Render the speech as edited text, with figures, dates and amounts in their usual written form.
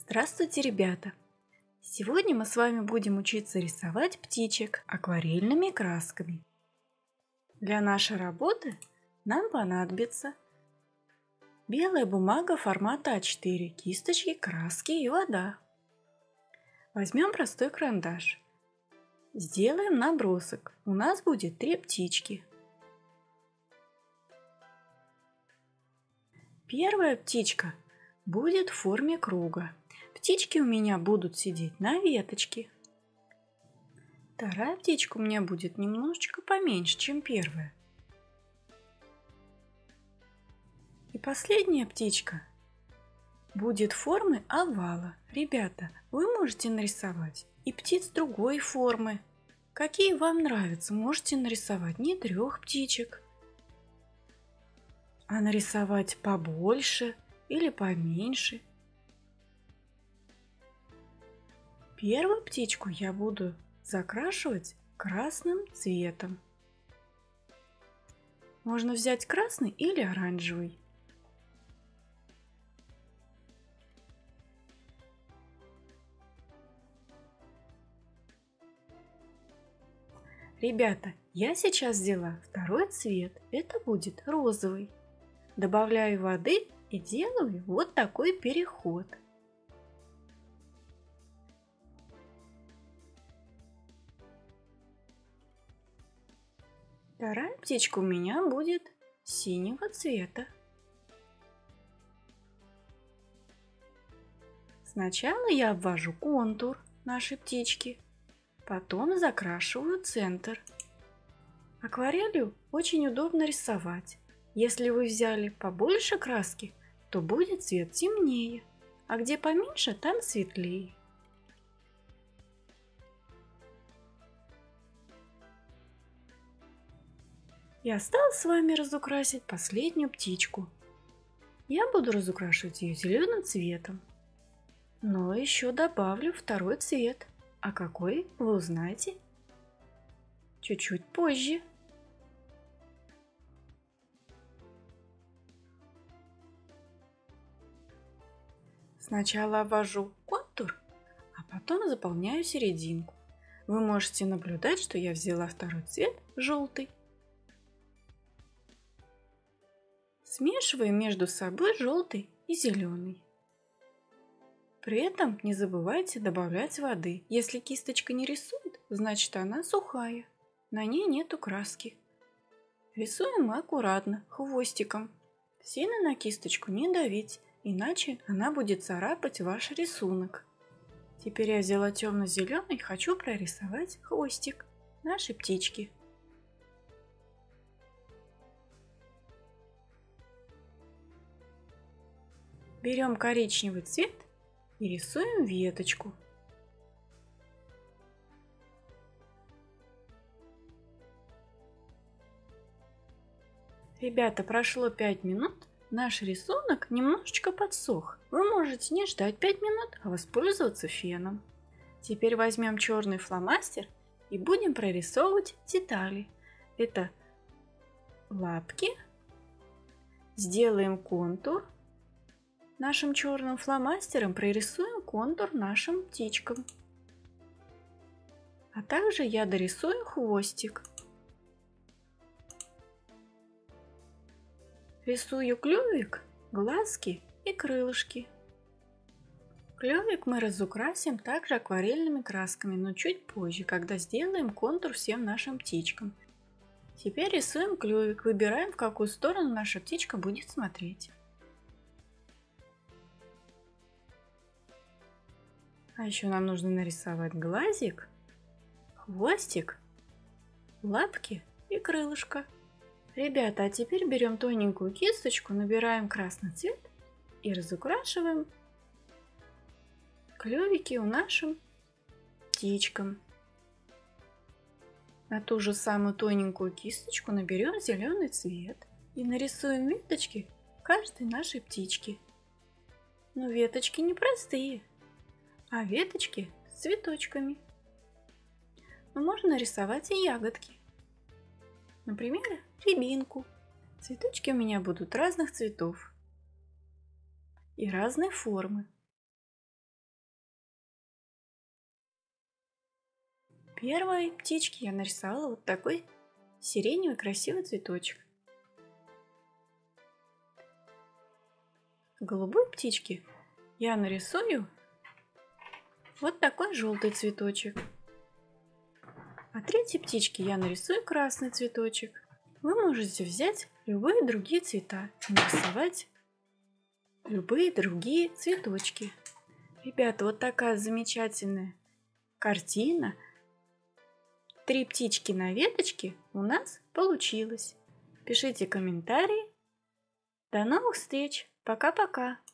Здравствуйте, ребята! Сегодня мы с вами будем учиться рисовать птичек акварельными красками. Для нашей работы нам понадобится белая бумага формата А4, кисточки, краски и вода. Возьмем простой карандаш. Сделаем набросок. У нас будет 3 птички. Первая птичка будет в форме круга. Птички у меня будут сидеть на веточке. Вторая птичка у меня будет немножечко поменьше, чем первая. И последняя птичка будет формы овала. Ребята, вы можете нарисовать и птиц другой формы. Какие вам нравятся, можете нарисовать не 3 птичек, а нарисовать побольше или поменьше. Первую птичку я буду закрашивать красным цветом. Можно взять красный или оранжевый. Ребята, я сейчас взяла второй цвет. Это будет розовый. Добавляю воды и делаю вот такой переход. Вторая птичка у меня будет синего цвета. Сначала я обвожу контур нашей птички, потом закрашиваю центр. Акварелью очень удобно рисовать. Если вы взяли побольше краски, то будет цвет темнее, а где поменьше, там светлее. И осталось с вами разукрасить последнюю птичку. Я буду разукрашивать ее зеленым цветом, но еще добавлю второй цвет. А какой, вы узнаете чуть-чуть позже. Сначала обвожу контур, а потом заполняю серединку. Вы можете наблюдать, что я взяла второй цвет желтый. Смешиваем между собой желтый и зеленый. При этом не забывайте добавлять воды. Если кисточка не рисует, значит она сухая, на ней нету краски. Рисуем мы аккуратно, хвостиком. Сильно на кисточку не давить, иначе она будет царапать ваш рисунок. Теперь я взяла темно-зеленый и хочу прорисовать хвостик нашей птички. Берем коричневый цвет и рисуем веточку. Ребята, прошло 5 минут, наш рисунок немножечко подсох. Вы можете не ждать 5 минут, а воспользоваться феном. Теперь возьмем черный фломастер и будем прорисовывать детали. Это лапки. Сделаем контур. Нашим черным фломастером прорисуем контур нашим птичкам. А также я дорисую хвостик. Рисую клювик, глазки и крылышки. Клювик мы разукрасим также акварельными красками, но чуть позже, когда сделаем контур всем нашим птичкам. Теперь рисуем клювик, выбираем, в какую сторону наша птичка будет смотреть. А еще нам нужно нарисовать глазик, хвостик, лапки и крылышко. Ребята, а теперь берем тоненькую кисточку, набираем красный цвет и разукрашиваем клювики у нашим птичкам. На ту же самую тоненькую кисточку наберем зеленый цвет и нарисуем веточки каждой нашей птички. Но веточки не простые, а веточки с цветочками. Но можно нарисовать и ягодки. Например, рябинку. Цветочки у меня будут разных цветов и разной формы. Первой птичке я нарисовала вот такой сиреневый красивый цветочек. Голубой птичке я нарисую вот такой желтый цветочек. А третьей птичке я нарисую красный цветочек. Вы можете взять любые другие цвета и нарисовать любые другие цветочки. Ребята, вот такая замечательная картина. 3 птички на веточке у нас получилось. Пишите комментарии. До новых встреч. Пока-пока.